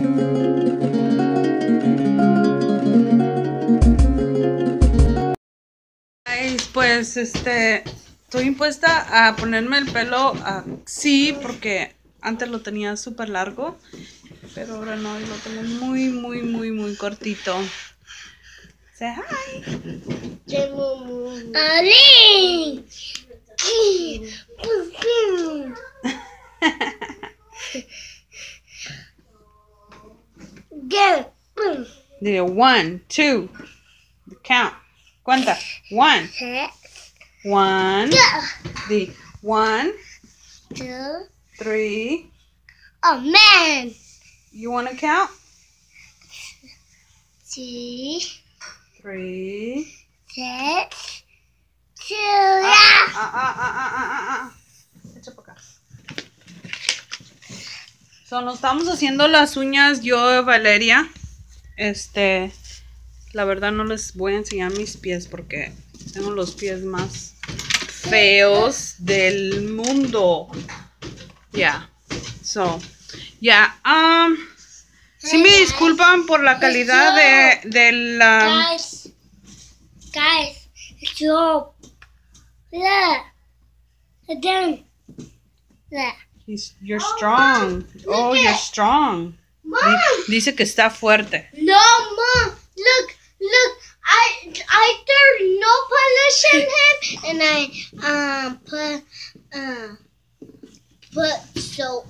Pues estoy impuesta a ponerme el pelo así porque antes lo tenía súper largo, pero ahora no, lo tengo muy cortito. Say hi. Ali. Dile 1, 2. Count. Cuenta. 1. 1. Di 1, 2. 3. Oh man. You want to count? 2, 3. 6, 2. Echa para acá. So, nos estamos haciendo las uñas yo, Valeria. La verdad no les voy a enseñar mis pies porque tengo los pies más feos del mundo. Yeah. So, yeah. Sí me disculpan por la calidad de la... Guys, stop. Look. Again. Look. You're strong. Oh, you're strong. Mom. Dice que está fuerte. No, Mom. Look. I threw no polish in him, and I put soap.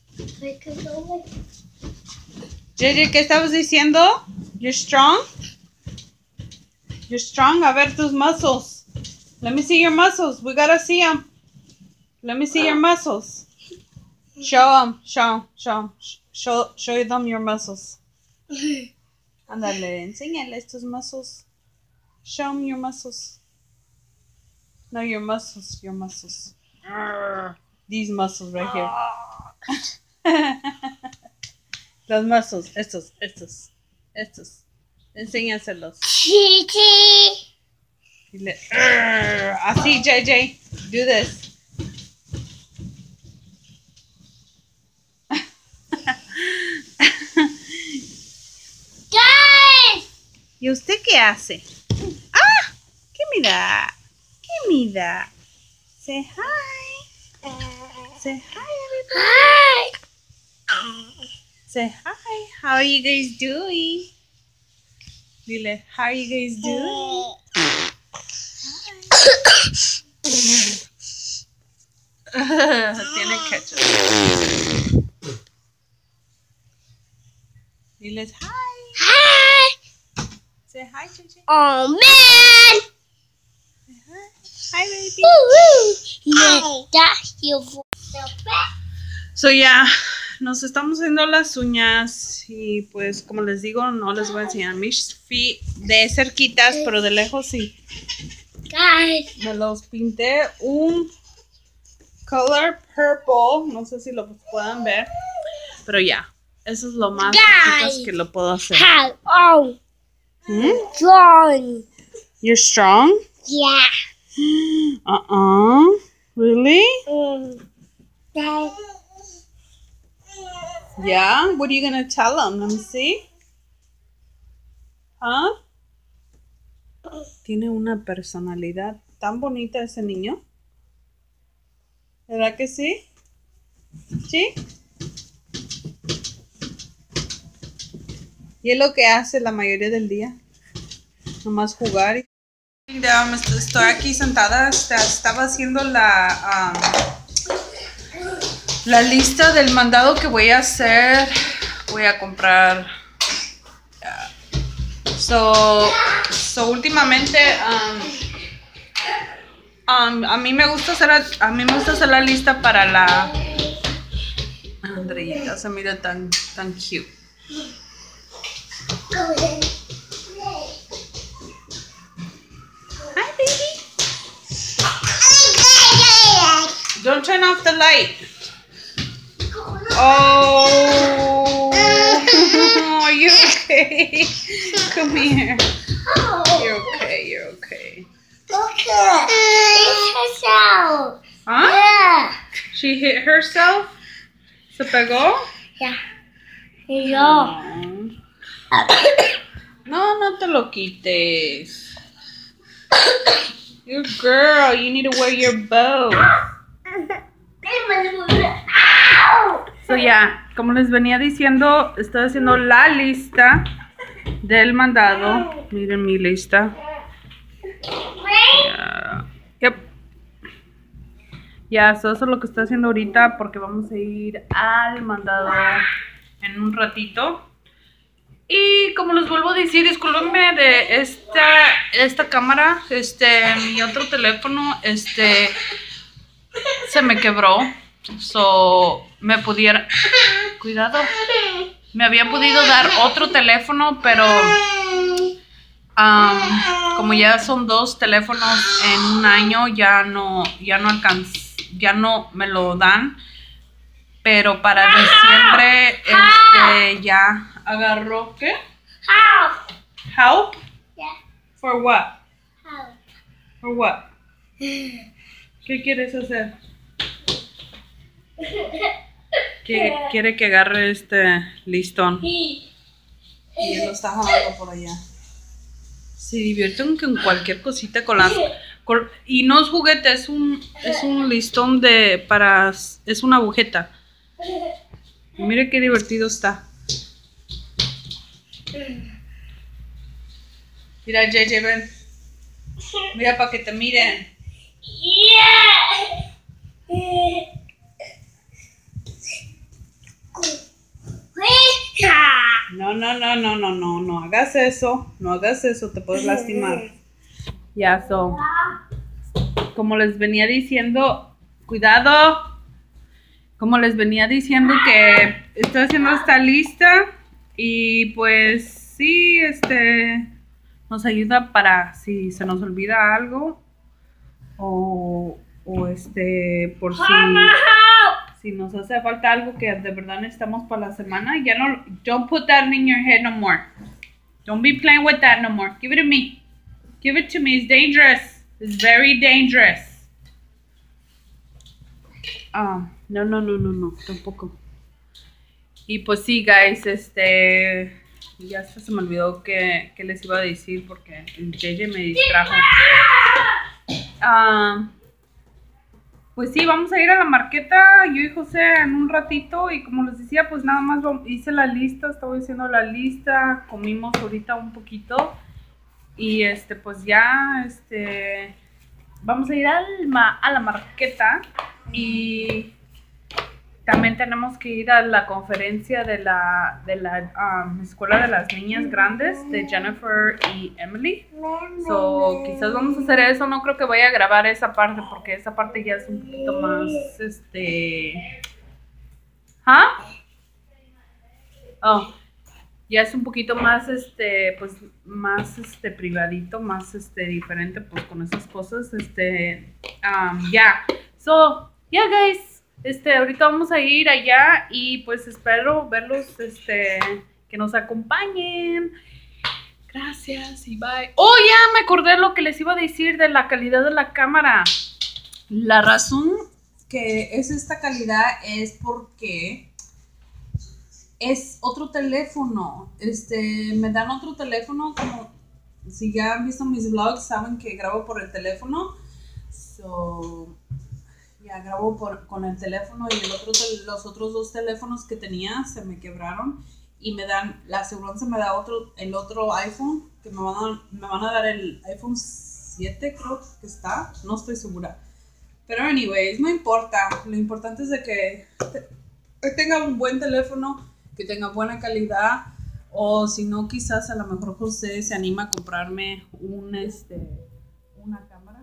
JJ, ¿qué estabas diciendo? You're strong? You're strong. A ver tus muscles. Let me see your muscles. We gotta see them. Let me see your muscles. Show them your muscles. Ándale, enséñales tus muscles. Show them your muscles. No, your muscles. These muscles right here. Los muscles, estos. Enséñaselos. Chichi. Así, JJ. Do this. Guys. ¿Y usted qué hace? ¡Ah! ¿Qué mira? Say hi. Say hi, everybody. Hi. Say hi. How are you guys doing? Dile, how are you guys doing? Tiene ketchup. Diles hi. Hi. Say hi, Chichi. Oh man. Say hi. Hi, baby. Hi. That's your voice. So ya, nos estamos haciendo las uñas y pues como les digo, no les voy a enseñar mis feet de cerquitas, pero de lejos sí. Guys. Me los pinté un color purple, no sé si lo puedan ver, pero ya, eso es lo más cerquitas que lo puedo hacer. Oh. Strong. You're strong? Yeah. Really? Guys. Yeah? What are you gonna tell them? Let me see. ¿Ah? Tiene una personalidad tan bonita ese niño. ¿Verdad que sí? ¿Sí? Y es lo que hace la mayoría del día. Nomás jugar. Estoy aquí sentada. Estaba haciendo la lista del mandado que voy a hacer. Voy a comprar. So últimamente a mí me gusta hacer la lista para la Andreita, se mira tan cute. Hi, baby. Don't turn off the light. Oh, are you okay? Come here. You're okay. Okay. It's herself. Huh? Yeah. She hit herself? ¿Se pegó? Yeah. Y yo. No, no te lo quites. You're a girl, you need to wear your bow. So ya, como les venía diciendo, estoy haciendo la lista del mandado. Miren mi lista. Yep. Ya, eso es lo que estoy haciendo ahorita porque vamos a ir al mandado en un ratito. Y como les vuelvo a decir, discúlpenme de esta cámara, mi otro teléfono, se me quebró. So, me habían podido dar otro teléfono, pero como ya son 2 teléfonos en un año, ya no me lo dan. Pero para diciembre, ya agarró, ¿qué? Help. Yeah. For what? Help. For what? ¿Qué quieres hacer? Quiere que agarre este listón. Y él lo está jalando por allá. Se divierten con cualquier cosita y no es juguete, es un listón es una agujeta. Y mire qué divertido está. Mira, JJ, ven. Mira para que te miren. No hagas eso. No hagas eso, te puedes lastimar. Ya, como les venía diciendo, cuidado. Como les venía diciendo que estoy haciendo esta lista y pues sí, nos ayuda para si se nos olvida algo o por si nos hace falta algo que de verdad necesitamos para la semana. Ya no, don't put that in your head no more. Don't be playing with that no more. Give it to me. Give it to me. It's dangerous. It's very dangerous. No, tampoco. Y pues sí, guys, ya se me olvidó que les iba a decir porque el JJ me distrajo. Pues sí, vamos a ir a la marqueta, yo y José en un ratito y como les decía, pues nada más hice la lista, estaba haciendo la lista, comimos ahorita un poquito y pues ya, vamos a ir a la marqueta y también tenemos que ir a la conferencia de la escuela de las niñas grandes de Jennifer y Emily. So, quizás vamos a hacer eso. No creo que vaya a grabar esa parte porque esa parte ya es un poquito más, ya es un poquito más, pues, más, privadito, más, diferente, pues, con esas cosas, ya. So, yeah, guys. Ahorita vamos a ir allá y pues espero verlos, que nos acompañen. Gracias y bye. Oh, ya me acordé lo que les iba a decir de la calidad de la cámara. La razón que es esta calidad es porque es otro teléfono. Me dan otro teléfono, como si ya han visto mis vlogs, saben que grabo por el teléfono. So, ya grabo con el teléfono y los otros 2 teléfonos que tenía se me quebraron y la aseguranza me da el otro iPhone, que me van a dar el iPhone 7, creo que está, no estoy segura. Pero anyways, no importa, lo importante es de que tenga un buen teléfono, que tenga buena calidad, o si no, quizás a lo mejor José se anima a comprarme una cámara.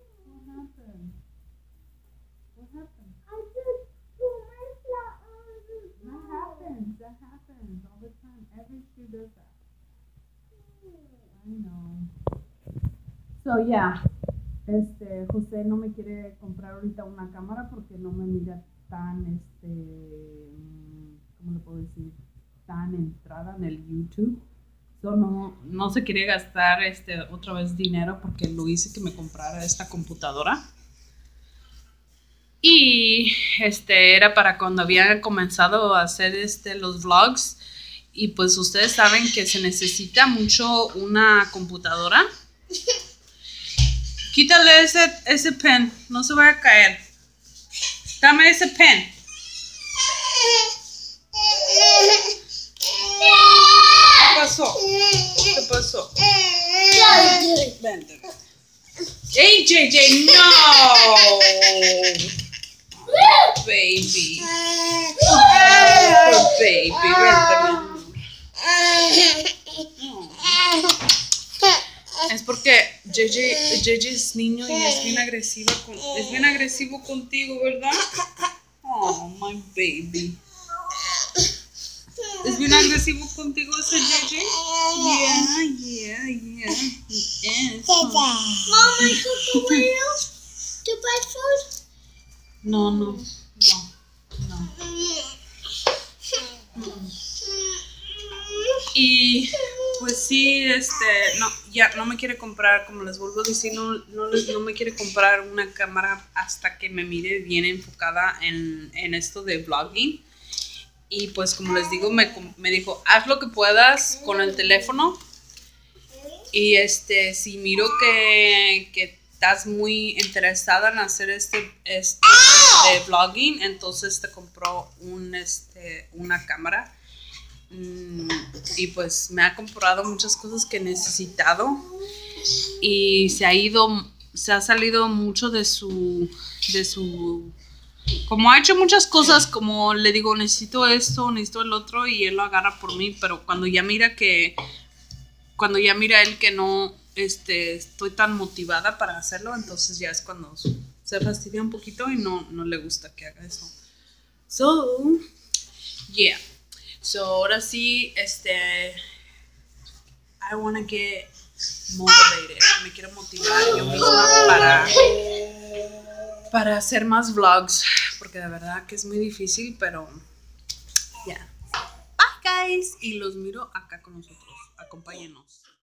That happens all the time. Every shoe does that. I know. So, yeah. José no me quiere comprar ahorita una cámara porque no me mira tan, ¿cómo le puedo decir? Tan entrada en el YouTube. So, no se quiere gastar, otra vez dinero porque lo hice que me comprara esta computadora. Y era para cuando había comenzado a hacer los vlogs Y pues ustedes saben que se necesita mucho una computadora. Quítale ese pen, no se vaya a caer. Dame ese pen. ¿Qué pasó? ¿Qué pasó? Vente. Hey, JJ, no! Oh, baby. Oh, baby, vente. Es porque JJ es niño y es bien agresivo contigo, ¿verdad? Oh, my baby. ¿Es bien agresivo contigo ese JJ? Yeah. Yes. Mom, I took away to buy food. No. Y pues sí, no me quiere comprar, como les vuelvo a decir, no me quiere comprar una cámara hasta que me mire bien enfocada en esto de vlogging. Y pues como les digo, me dijo, haz lo que puedas con el teléfono. Y si miro que estás muy interesada en hacer este de vlogging, entonces te compró una cámara. Y pues me ha comprado muchas cosas que he necesitado. Y se ha salido mucho de su como ha hecho muchas cosas, como le digo, necesito esto, necesito el otro, y él lo agarra por mí, pero cuando ya mira él que no estoy tan motivada para hacerlo, entonces ya es cuando se fastidia un poquito y no le gusta que haga eso. So, yeah. So, ahora sí, I wanna get motivated. Me quiero motivar yo misma para hacer más vlogs, porque de verdad que es muy difícil, pero ya. Yeah. Bye, guys. Y los miro acá con nosotros. Acompáñenos.